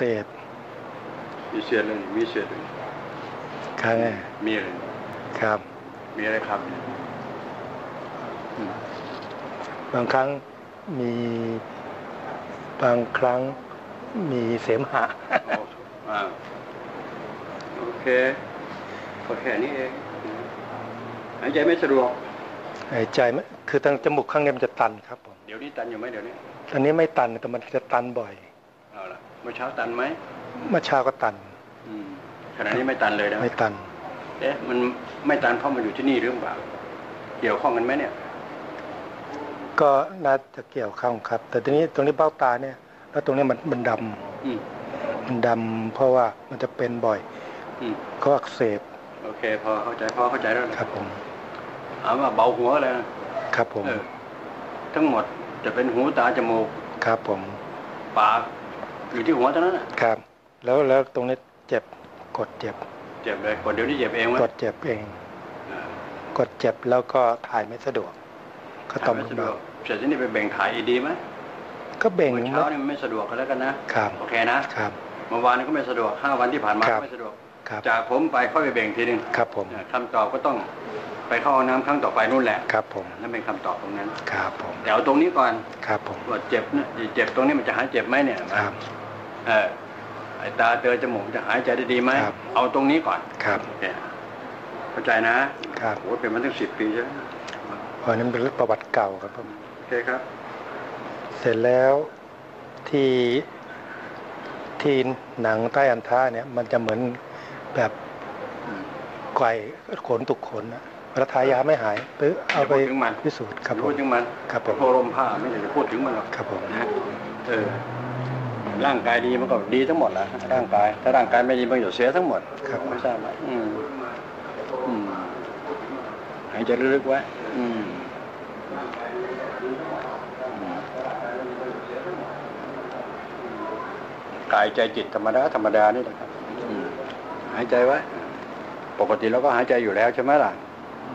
ษมีเศษเลยมีเศษเลยครับมีอะไรครับมีอะไรครับบางครั้งมีบางครั้งมีเสมหะโอเคก็แค่นี้เองหายใจไม่สะดวกหายใจไม่คือทางจมูกข้างในมันจะตันครับผมเดี๋ยวนี้ตันอยู่ไหมเดี๋ยวนี้ตอนนี้ไม่ตันแต่มันจะตันบ่อยเอาละเมื่อเช้าตันไหมเมื่อเช้าก็ตันขณะนี้ไม่ตันเลยนะไม่ตันมันไม่ตันเพราะมันอยู่ที่นี่หรือเปล่าเกี่ยวข้องกันไหมเนี่ยก็น่าจะเกี่ยวข้องครับแต่ตรงนี้เบ้าตาเนี่ยแล้วตรงนี้มันดำมันดำเพราะว่ามันจะเป็นบ่อยก็อักเสบโอเคพอเข้าใจแล้วครับผมเอาว่าเบาหัวเลยนะครับผมทั้งหมดจะเป็นหูตาจมูกครับผมปากอยู่ที่หัวเท่านั้นครับแล้วตรงนี้เจ็บกดเจ็บเลยกดเดี๋ยวนี้เจ็บเองไหมกดเจ็บเองกดเจ็บแล้วก็ถ่ายไม่สะดวกก็ต้องสะดวกเสร็จนี่ไปแบ่งถ่ายดีไหมก็แบ่งเช้านี่มันไม่สะดวกก็แล้วกันนะครับโอเคนะครับเมื่อวานนี้ก็ไม่สะดวก5 วันที่ผ่านมาไม่สะดวกจากผมไปค่อยไปแบ่งทีนึงครับผมคำตอบก็ต้องไปเข้าห้องน้ำครั้งต่อไปนู่นแหละครับผมนั่นเป็นคำตอบตรงนั้นครับผมเดี๋ยวตรงนี้ก่อนครับผมว่าเจ็บนะเจ็บตรงนี้มันจะหายเจ็บไหมเนี่ยครับไอ้ตาเจอจมูกจะหายใจได้ดีไหมเอาตรงนี้ก่อนครับเข้าใจนะครับโอ้เป็นมาตั้ง10 ปีใช่ไหมอ๋อนั่นเป็นประวัติเก่าครับผมโอเคครับเสร็จแล้วที่หนังใต้อันท่าเนี่ยมันจะเหมือนแบบไกวขนตุกขนนะเวลาทายาไม่หายไปเอาไปพิสูจน์ครับผมพูดถึงมันครับผมโพลมผ้าไม่อยากจะพูดถึงมันหรอกครับผมนะร่างกายดีมันก็ดีทั้งหมดแหละร่างกายถ้าร่างกายไม่ดีมันจะเสียทั้งหมดครับไม่ทราบไหมหายใจลึกๆไว้กายใจจิตธรรมดานี่แหละครับหายใจไว้ปกติเราก็หายใจอยู่แล้วใช่ไหมล่ะ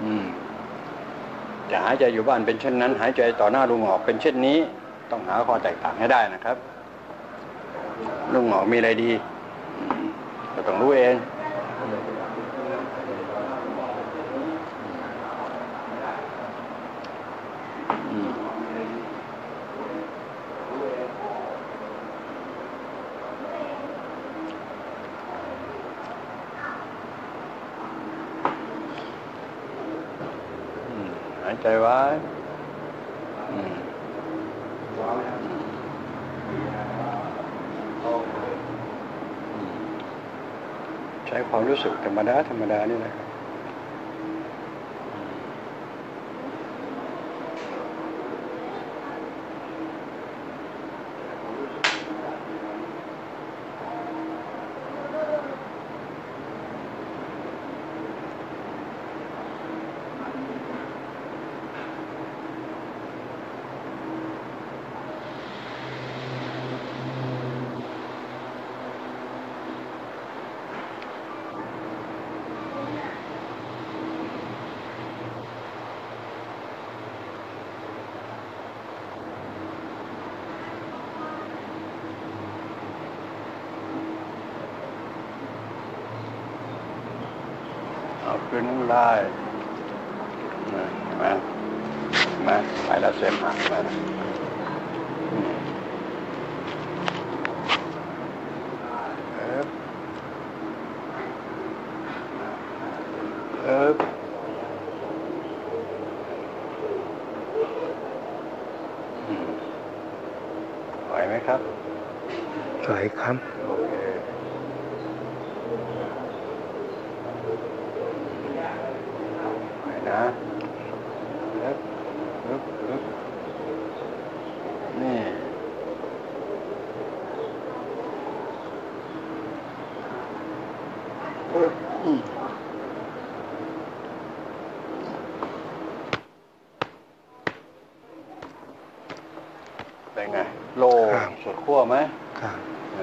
จะหายใจอยู่บ้านเป็นเช่นนั้นหายใจต่อหน้าลุงหงอกเป็นเช่นนี้ต้องหาข้อแตกต่างให้ได้นะครับลุงหงอกมีอะไรดีก็ต้องรู้เองหายใจไว้ใช้ความรู้สึกธรรมดานี่นะครับเอาขึ้นไล่มาไปแล้วเสร็จมาไหวไหมครับไหวครับโอเคนะนี่เป็นไงโล่สุดขั้วไหมครับ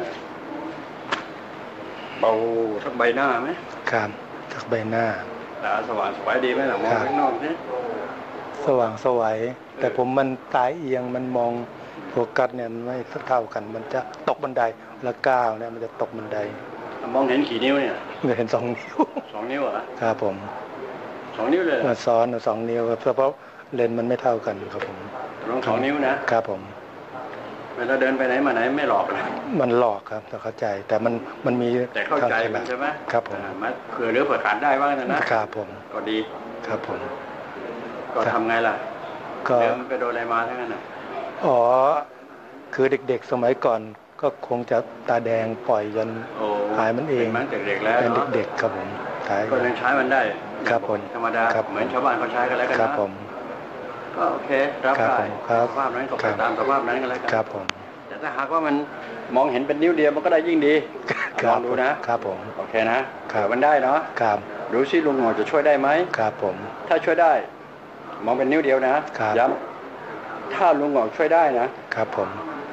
เบาทั้งใบหน้าไหมครับทั้งใบหน้าตาสว่างสวยดีไหมล่ะมองข้างนอกนี่สว่างสวยแต่ผมมันตาเอียงมันมองโฟกัสเนี่ยมันไม่เท่ากันมันจะตกบันไดแล้วก้าวเนี่ยมันจะตกบันไดมองเห็นกี่นิ้วเนี่ยเห็น2 นิ้ว 2 นิ้วเหรอครับผม 2 นิ้วเลยซ้อน2 นิ้วครับเพราะเลนมันไม่เท่ากันครับผมลง2 นิ้วนะครับผมเวลาเดินไปไหนมาไหนไม่หลอกเลยมันหลอกครับแต่เข้าใจแต่มันมีแต่เข้าใจใช่ไหมครับผมมาเผื่อหรือเผื่อขาดได้บ้างนะครับผมก็ดีครับผมก็ทำไงล่ะก็เดินไปโดนอะไรมาทั้งนั้นอ๋อคือเด็กๆสมัยก่อนก็คงจะตาแดงปล่อยจนหายมันเองมันเด็กๆแล้วเป็นเด็กๆครับผมก็ยังใช้มันได้ครับผมธรรมดาเหมือนชาวบ้านเขาใช้กันแล้วกันครับผมก็โอเครับได้สภาพนั้นก็ไปตามสภาพนั้นกันแล้วกันครับผมแต่ถ้าหากว่ามันมองเห็นเป็นนิ้วเดียวมันก็ได้ยิ่งดีลองดูนะครับผมโอเคนะมันได้เนาะครับดูซิลุงหงอจะช่วยได้ไหมครับผมถ้าช่วยได้มองเป็นนิ้วเดียวนะย้ำถ้าลุงหงอช่วยได้นะครับผม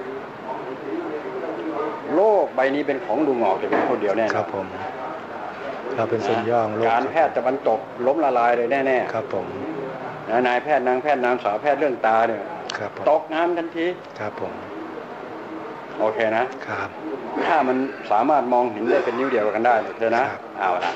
โลกใบนี้เป็นของลุงหงอเป็นคนเดียวแน่ครับผมเราเป็นส่วนย่อโลกการแพทย์ตะวันตกล้มละลายเลยแน่ๆครับผมนายแพทย์นางแพทย์นางสาวแพทย์เรื่องตาเนี่ยตกงานทันทีครับผมโอเคนะครับถ้ามันสามารถมองเห็นได้เป็นนิ้วเดียวกันได้เลยเธอนะเอาละ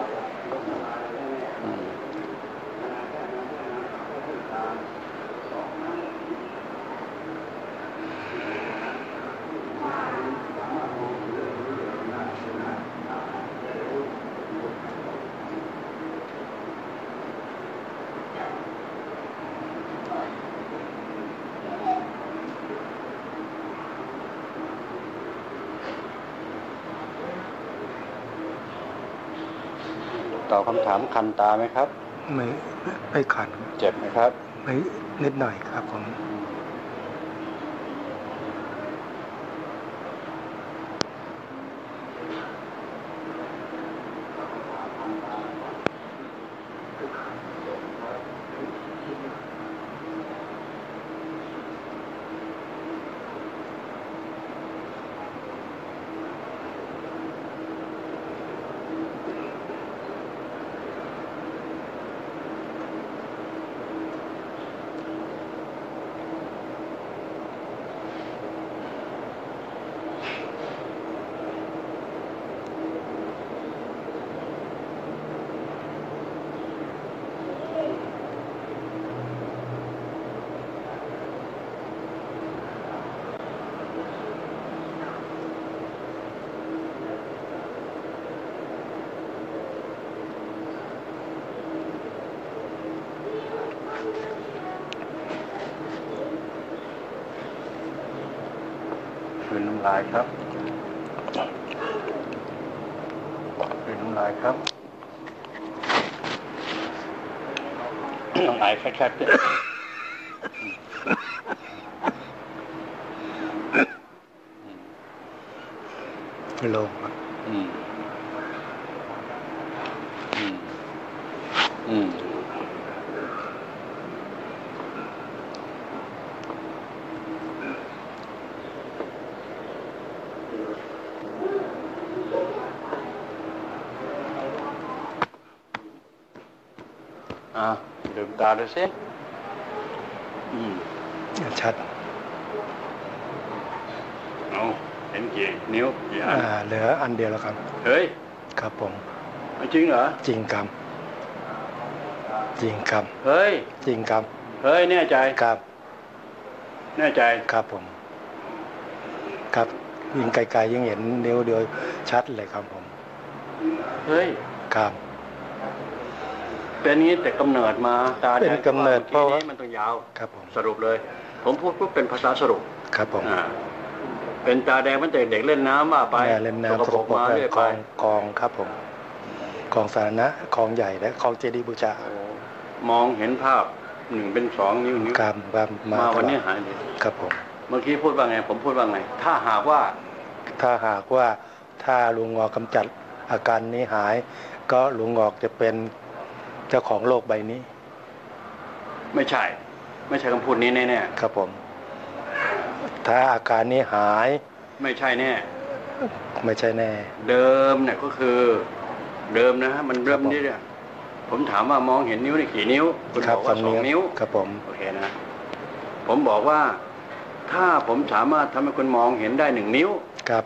ตอบคำถามคันตาไหมครับไม่คันเจ็บไหมครับไม่นิดหน่อยครับผมคืนน้ำลายครับคืนน้ำลายครับน้ำลายแคบๆเนี่ยลงลืมตาดูสิชัดเอาเห็นกี่นิ้วกี่อันเหลืออันเดียวแล้วครับเฮ้ยครับผมจริงเหรอจริงครับจริงครับเฮ้ยจริงครับเฮ้ยแน่ใจครับแน่ใจครับผมครับยิ่งไกลๆยิ่งเห็นนิ้วเดียวชัดเลยครับผมเฮ้ยครับเป็นงี้แต่กำเนิดมาตาเป็นกำเนิดเพราะมันต้องยาวครับผมสรุปเลยผมพูดเป็นภาษาสรุปครับผมเป็นตาแดงมันแต่เด็กเล่นน้ำว่าไปเล่นน้ำสกปรกมาเรื่อยไปกองครับผมกองสาธารณะกองใหญ่และกองเจดีย์บูชามองเห็นภาพ1 เป็น 2 นิ้วครับมาวันนี้หายเลยครับผมเมื่อกี้พูดว่าไงผมพูดว่าไงถ้าหากว่าถ้าลุงงอกกำจัดอาการนี้หายก็ลุงงอกจะเป็นเจ้าของโลกใบนี้ไม่ใช่คำพูดนี้แน่ๆครับผมถ้าอาการนี้หายไม่ใช่แน่เดิมเนี่ยก็คือเดิมนะฮะมันเริ่มนี่เนี่ยผมถามว่ามองเห็นนิ้วนี่กี่นิ้วคุณบอกว่า2 นิ้วครับผมโอเคนะผมบอกว่าถ้าผมสามารถทำให้คุณมองเห็นได้1 นิ้วครับ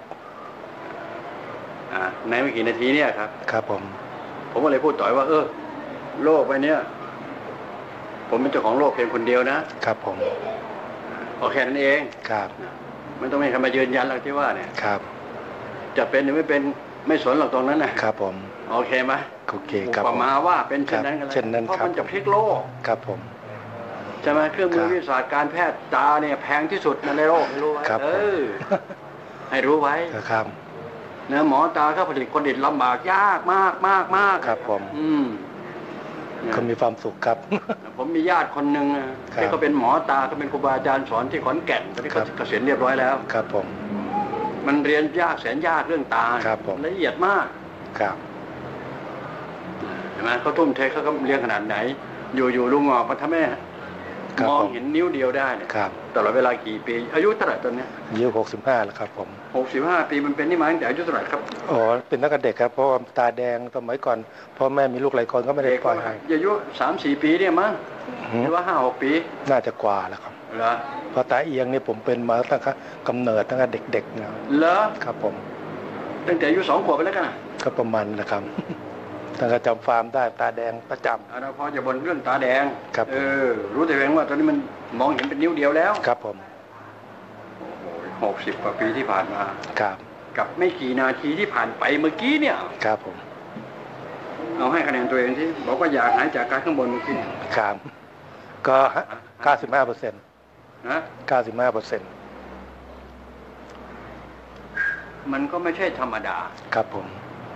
ในไม่กี่นาทีเนี่ยครับครับผมก็เลยพูดต่อว่าโลกใบนี้ผมเป็นเจ้าของโลกเพียงคนเดียวนะครับผมโอเคนั่นเองครับไม่ต้องมีใครมายืนยันหรอกที่ว่าเนี่ยครับจะเป็นหรือไม่เป็นไม่สนหรอกตรงนั้นนะครับผมโอเคไหมโอเคครับประมาว่าเป็นเช่นนั้นกันเลยเพราะมันจะพลิกโลกครับผมใช่ไหมเครื่องมือวิทยาศาสตร์การแพทย์ตาเนี่ยแพงที่สุดในโลกให้รู้ไว้ให้รู้ไว้ครับเนื้อหมอตาเขาผลิตคนดิตลำบากยากมากมากมากครับผมเขามีความสุขครับผมมีญาติคนหนึ่งที่เขาเป็นหมอตาเขาเป็นครูบาอาจารย์สอนที่ขอนแก่นตอนนี้เขาเกษียณเรียบร้อยแล้วครับผมมันเรียนยากแสนยากเรื่องตาละเอียดมากครับเห็นไหมเขาทุ่มเทเขาเรียนขนาดไหนอยู่ลุงงอกมาทำให้มองเห็นนิ้วเดียวได้เนี่ยตลอดเวลากี่ปีอายุเท่าไหร่ตอนนี้อายุ65แล้วครับผม 65 ปีมันเป็นนี่มาตั้งแต่อายุเท่าไหร่ครับเป็นตั้งแต่เด็กครับเพราะว่าตาแดงสมัยก่อนพ่อแม่มีลูกหลายคนก็ไม่ได้ปล่อยให้อายุ3-4 ปีเนี่ยมั้งหรือว่า5-6 ปีน่าจะกว่าแล้วครับเหรอเพราะตาเอียงนี่ผมเป็นมาตั้งแต่กำเนิดตั้งแต่เด็กๆนะเหรอครับผมตั้งแต่อายุ2 ขวบไปแล้วกันก็ประมาณนะครับตั้งแต่จำฟาร์มได้ตาแดงประจำเราพอจะบ่นเรื่องตาแดงครับรู้แต่เองว่าตอนนี้มันมองเห็นเป็นนิ้วเดียวแล้วครับผม 60 กว่าปีที่ผ่านมาครับกับไม่กี่นาทีที่ผ่านไปเมื่อกี้เนี่ยครับผมเอาให้คะแนนตัวเองที่บอกว่าอยากหายจากการข้างบนเมื่อกี้ครับก็95% นะ 95% มันก็ไม่ใช่ธรรมดาครับผม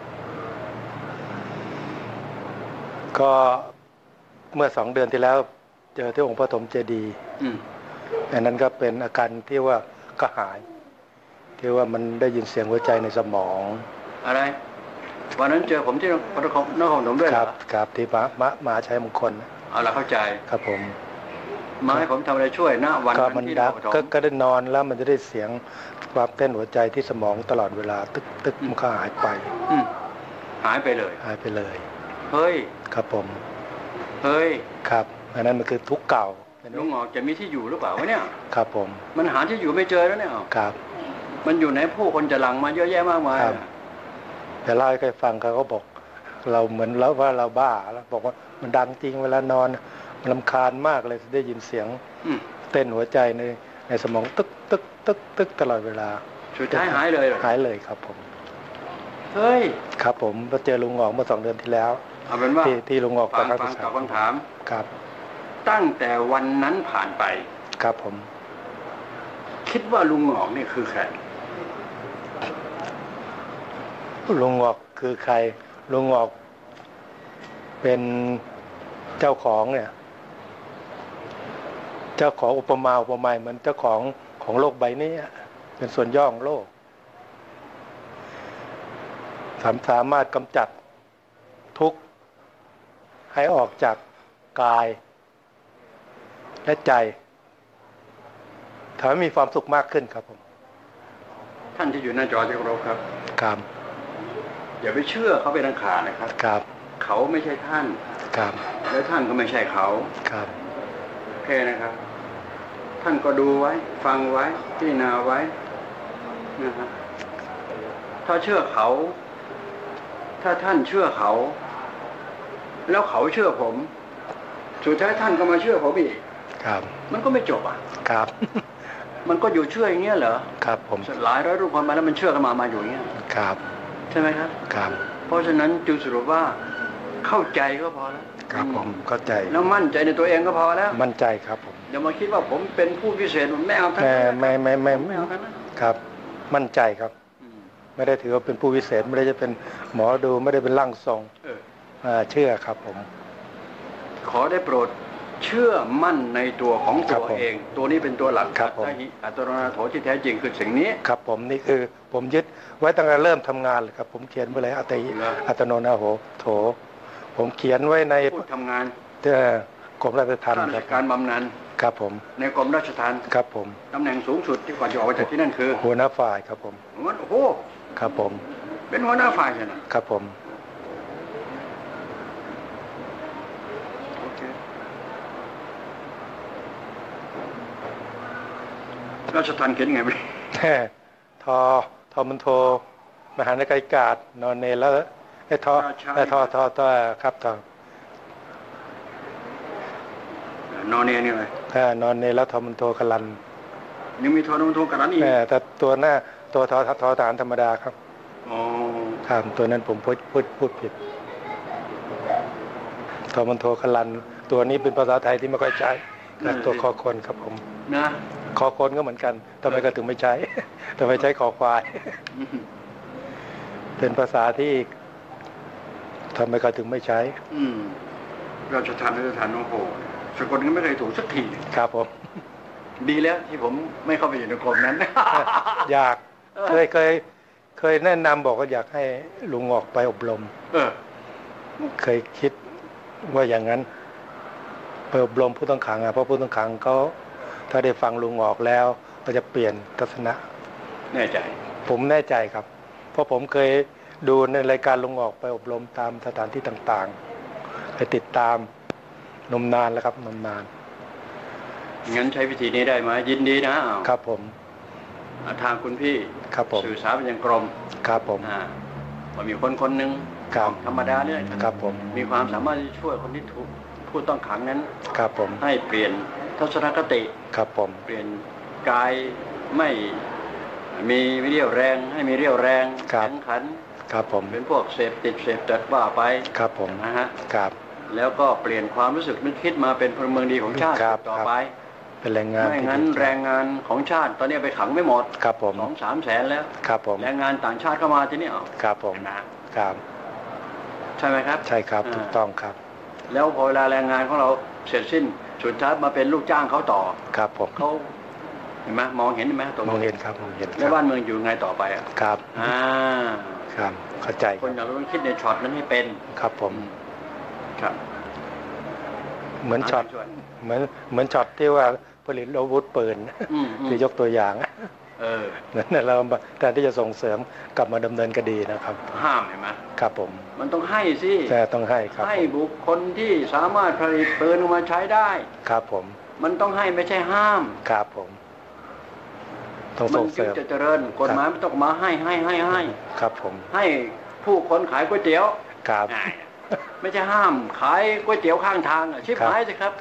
ก็เมื่อ2 เดือนที่แล้วเจอที่องค์ปฐมเจดีย์อันนั้นก็เป็นอาการที่ว่าก็หายที่ว่ามันได้ยินเสียงหัวใจในสมองอะไรวันนั้นเจอผมที่พระนครหลวงด้วยครับที่มหาชัยมงคลเอาละเข้าใจครับผมมาให้ผมทำอะไรช่วยณวันนั้นที่ก็ได้นอนแล้วมันจะได้เสียงความเต้นหัวใจที่สมองตลอดเวลาตึกมันก็หายไปหายไปเลยเฮ้ยครับผมเฮ้ยครับอันนั้นมันคือทุกข์เก่าลุงหงอกจะมีที่อยู่หรือเปล่าวะเนี่ยครับผมมันหาที่อยู่ไม่เจอแล้วเนี่ยครับมันอยู่ในผู้คนจะหลังมาเยอะแยะมากมายแต่เล่าให้ใครฟังเขาก็บอกเราเหมือนแล้วว่าเราบ้าแล้วบอกว่ามันดังจริงเวลานอนมันรำคาญมากเลยได้ยินเสียงเต้นหัวใจในสมองตึกตลอดเวลาสุดท้ายหายเลยครับผมเฮ้ยครับผมมาเจอลุงงอกเมื่อ2 เดือนที่แล้วเอาเป็นว่าที่ลุงงอกฟังตอบคำถามครับตั้งแต่วันนั้นผ่านไปครับผมคิดว่าลุงงอกนี่คือใครลุงงอกคือใครลุงงอกเป็นเจ้าของเนี่ยเจ้าของอุปมาเหมือนเจ้าของโลกใบนี้เป็นส่วนย่อของโลกสามารถกำจัดทุกข์ให้ออกจากกายและใจทำให้มีความสุขมากขึ้นครับผมท่านที่อยู่หน้าจอที่เคารพครับครับอย่าไปเชื่อเขาเป็นอังขานะครับครับเขาไม่ใช่ท่านครับและท่านก็ไม่ใช่เขาครับโอเคนะครับท่านก็ดูไว้ฟังไว้พิจารณาไว้นะครับถ้าเชื่อเขาถ้าท่านเชื่อเขาแล้วเขาเชื่อผมสุดท้ายท่านก็มาเชื่อผมอีกครับมันก็ไม่จบครับมันก็อยู่เชื่ออย่างเงี้ยเหรอครับผมหลายร้อยรูปคนมาแล้วมันเชื่อกันมาอยู่อย่างเงี้ยครับใช่ไหมครับครับเพราะฉะนั้นจึงสรุปว่าเข้าใจก็พอแล้วครับผมเข้าใจแล้วมั่นใจในตัวเองก็พอแล้วมั่นใจครับผมอย่ามาคิดว่าผมเป็นผู้พิเศษไม่เอาทั้งนั้นไม่เอาทั้งนั้นครับมั่นใจครับไม่ได้ถือว่าเป็นผู้วิเศษไม่ได้จะเป็นหมอดูไม่ได้เป็นร่างทรงเชื่อครับผมขอได้โปรดเชื่อมั่นในตัวของตัวเองตัวนี้เป็นตัวหลักครับผมอัตโนนาโถที่แท้จริงคือสิ่งนี้ครับผมนี่คือผมยึดไว้ตั้งแต่เริ่มทำงานเลยครับผมเขียนไว้เลยอัตโนนาโถผมเขียนไว้ในผู้ทำงานกรมราชทัณฑ์การบำนาญครับผมในกรมราชทัณฑ์ครับผมตำแหน่งสูงสุดที่ก่อนจะออกมาจากที่นั่นคือหัวหน้าฝ่ายครับผมโอ้โหครับผมเป็นหัวหน้าฝ่ายใช่ไหมครับผมราชทัณฑ์เขียนไงไม่ทอมันโทมหานกายกาศนอนเนรแล้วไอ้ทอครับทอนอนเนรนี่เลยนอนเนรแล้วทอมันโทกลันยังมีทอมันโทกลันอีกแต่ตัวหน้าตัวทอฐานธรรมดาครับอ๋อครับตัวนั้นผมพูดผิดทอมันโทกลันตัวนี้เป็นภาษาไทยที่ไม่ค่อยใช้ตัวคอคนครับผมนะคอคนก็เหมือนกันทำไมก็ถึงไม่ใช้ทำไมใช้คอควายเป็นภาษาที่ทำไมก็ถึงไม่ใช้ราชทัณฑ์โอ้โหสกลก็ไม่เคยถูกสักทีครับผมดีแล้วที่ผมไม่เข้าไปอยู่ในกรมนั้นอยากเคยแนะนำบอกว่าอยากให้ลุงออกไปอบรมเคยคิดว่าอย่างนั้นไปอบรมผู้ต้องขังเพราะผู้ต้องขังเขาถ้าได้ฟังลุงออกแล้วก็จะเปลี่ยนทัศนะแน่ใจผมแน่ใจครับเพราะผมเคยดูในรายการลุงออกไปอบรมตามสถานที่ต่างๆไปติดตามนมนานแล้วครับนมนานงั้นใช้วิธีนี้ได้ไหมยินดีนะครับผมทางคุณพี่ครับผมสื่อสารไปยังกรมครับผมว่ามีคนหนึ่งธรรมดาเนี่ยครับผมมีความสามารถที่ช่วยคนที่ถูกผู้ต้องขังนั้นครับผมให้เปลี่ยนทัศนคติครับผมเปลี่ยนกายไม่มีเรี่ยวแรงให้มีเรี่ยวแรงแข็งขันครับผมเป็นพวกเสพติดเสพติดว่าไปครับผมนะฮะครับแล้วก็เปลี่ยนความรู้สึกนึกคิดมาเป็นพลเมืองดีของชาติต่อไปเป็นแรงงานไม่งั้นแรงงานของชาติตอนนี้ไปขังไม่หมดครับผม 2-3 แสนแล้วครับผมแรงงานต่างชาติเข้ามาที่นี่ครับผมนะครับใช่ไหมครับใช่ครับถูกต้องครับแล้วพอเวลาแรงงานของเราเสร็จสิ้นสุดท้ายมาเป็นลูกจ้างเขาต่อครับผมเขาเห็นไหมมองเห็นไหมตรงมองเห็นครับมองเห็นแล้วบ้านเมืองอยู่ไงต่อไปครับครับเข้าใจคนเราต้องคิดในช็อตนั้นให้เป็นครับผมครับเหมือนช็อตที่ว่าผลิตอาวุธปืนที่ยกตัวอย่างนั่นเราแต่ที่จะส่งเสริมกลับมาดำเนินคดีนะครับห้ามเห็นไหมครับผมมันต้องให้สิแต่ต้องให้ครับให้บุคคลที่สามารถผลิตปืนออกมาใช้ได้ครับผมมันต้องให้ไม่ใช่ห้ามครับผมต้องส่งเสริมมันจะเจริญกฎหมายมันต้องมาให้ครับผมให้ผู้คนขายก๋วยเตี๋ยวครับไม่ใช่ห้ามขายก๋วยเตี๋ยวข้างทางชิบหายสิครับ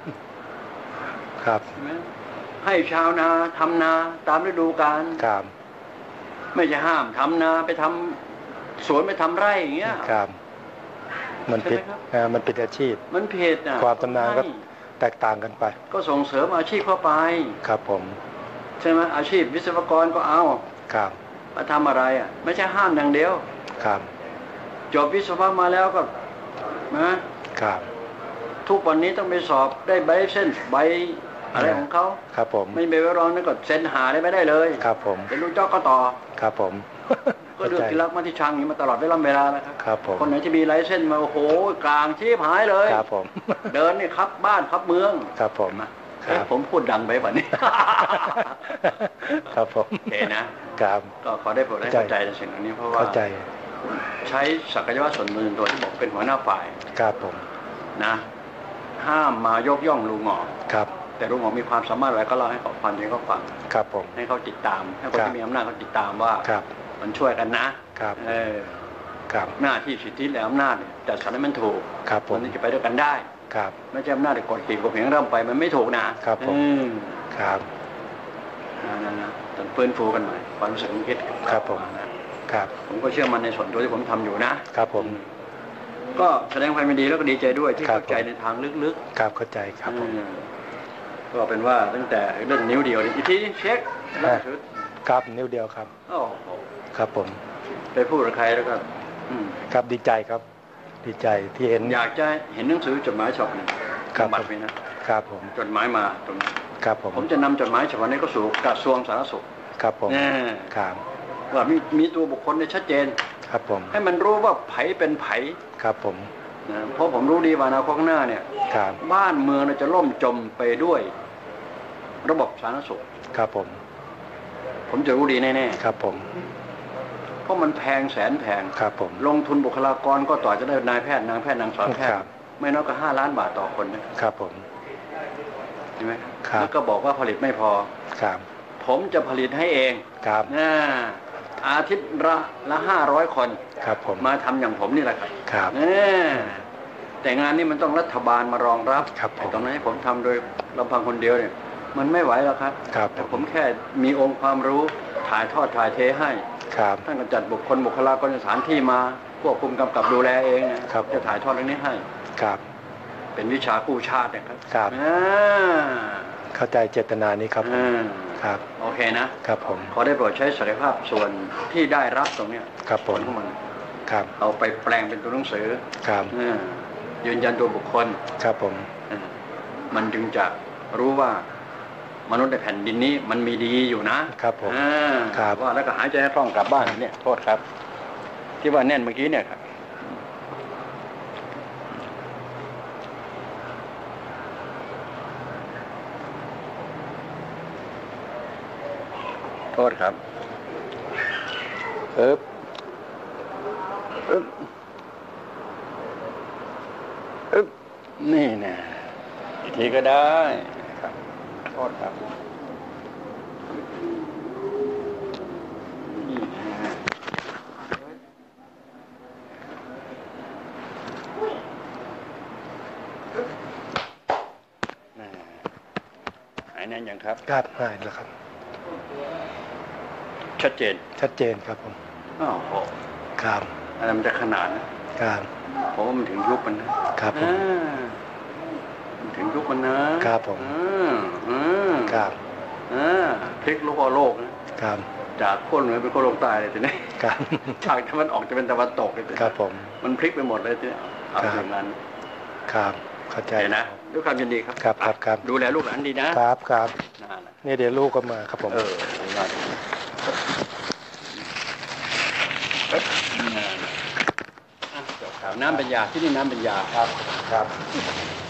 ครับให้ชาวนาทำนาตามฤดูกาลครับไม่ใช่ห้ามทำนาไปทำสวนไปทำไร่อย่างเงี้ยครับมันผิดอาชีพมันผิดความตำนานก็แตกต่างกันไปก็ส่งเสริมอาชีพเข้าไปครับผมใช่ไหมอาชีพวิศวกรก็เอาครับมาทำอะไรไม่ใช่ห้ามอย่างเดียวครับจบวิศวะมาแล้วก็นะครับทุกวันนี้ต้องไปสอบได้ใบเส้นใบอะไรของเขาครับผมไม่ไปรองนั่นก็เซ็นหาได้ไม่ได้เลยครับผมเป็นลูกเจ้าก็ต่อครับผมก็เลือกที่รักมาที่ชังนี้มาตลอดเวลานะครับครับผมคนไหนที่มีไลเส้นมาโอ้โหกลางชี้หายเลยครับผมเดินนี่ครับบ้านครับเมืองครับผมผมพูดดังไปแบบนี้ครับผมนะครับก็ขอได้โปรดให้เข้าใจในสิ่งนี้เพราะว่าใช้ศักยภาพส่วนมือตัวที่บอกเป็นหัวหน้าฝ่ายครับผมนะห้ามมายกย่องลุงหงอครับแต่ลุงหงอมีความสามารถอะไรก็เล่าให้เขาฟังให้เขาฟังครับผมให้เขาติดตามให้คนที่มีอำนาจเขาติดตามว่ามันช่วยกันนะครับหน้าที่สิทธิและอำนาจจัดสรรให้มันถูกมันจะไปด้วยกันได้ครับไม่ใช่อำนาจกดขี่กดเพียงเริ่มไปมันไม่ถูกนะครับผมครับนั่นต้องฟื้นฟูกันใหม่ความรู้สึกคิดครับผมครับผมก็เชื่อมันในส่วนตัวที่ผมทำอยู่นะครับผมก็แสดงความยินดีแล้วก็ดีใจด้วยที่เข้าใจในทางลึกๆครับเข้าใจครับผมก็เป็นว่าตั้งแต่เรื่องนิ้วเดียวอีกทีเช็คครับนิ้วเดียวครับครับผมไปพูดกับใครแล้วก็ครับดีใจครับดีใจที่เห็นอยากจะเห็นหนังสือจดหมายฉบับนึงบัตรไปนะครับผมจดหมายมาตรงนี้ครับผมจะนำจดหมายฉบับนี้ก็สู่กระทรวงสาธารณสุขครับผมครับว่ามีตัวบุคคลในชัดเจนครับผมให้มันรู้ว่าไผเป็นไผครับผมเพราะผมรู้ดีว่าอนาคตข้างหน้าเนี่ยบ้านเมืองจะล่มจมไปด้วยระบบสาธารณสุขครับผมจะรู้ดีแน่ๆครับผมเพราะมันแพงแสนแพงครับผมลงทุนบุคลากรก็ต่อจะได้นายแพทย์นางแพทย์นางสอนแพทย์ไม่น้อยกว่า5 ล้านบาทต่อคนนะครับผมใช่ไหมแล้วก็บอกว่าผลิตไม่พอครับพผมจะผลิตให้เองครับอาทิตย์ละ500 คนครับผมมาทำอย่างผมนี่แหละครับครับแต่งานนี้มันต้องรัฐบาลมารองรับตรงนั้นให้ผมทำโดยลำพังคนเดียวเนี่ยมันไม่ไหวแล้วครับแต่ผมแค่มีองค์ความรู้ถ่ายทอดถ่ายเทให้ท่านก็จัดบุคลากรสถานที่มาควบคุมกำกับดูแลเองจะถ่ายทอดเรื่องนี้ให้เป็นวิชากู้ชาตินะครับเข้าใจเจตนานี้ครับครับโอเคนะครับผมขอได้โปรดใช้ศักยภาพส่วนที่ได้รับตรงเนี้ยครับผมของมันครับเอาไปแปลงเป็นตัวหนังสือครับยืนยันตัวบุคคลครับผมมันจึงจะรู้ว่ามนุษย์ในแผ่นดินนี้มันมีดีอยู่นะครับผมครับว่าแล้วก็หายใจให้คล่องกลับบ้านเนี่ยโทษครับที่ว่าแน่นเมื่อกี้เนี่ยครับโทษครับนี่นะอีกทีก็ได้ครับโทษครับนี่นะหายแน่นยังครับครับหายแล้วครับชัดเจนครับผมอ้าวโหครับอะไรมันจะขนาดนะครับเพราะว่ามันถึงยุคมันนะครับมันถึงยุคมันนะครับผมครับพลิกโลกนะครับจากขั้วเหนือเป็นขั้วโลกใต้เลยทีนี้ครับจากตะวันออกจะเป็นตะวันตกเลยครับผมมันพลิกไปหมดเลยทีนี้เอาอย่างนั้นครับเข้าใจนะด้วยความยินดีครับครับดูแลลูกหลานดีนะครับนี่เดี๋ยวลูกก็มาครับผมน้ำเป็นยาที่นี่น้ำเป็นยาครับ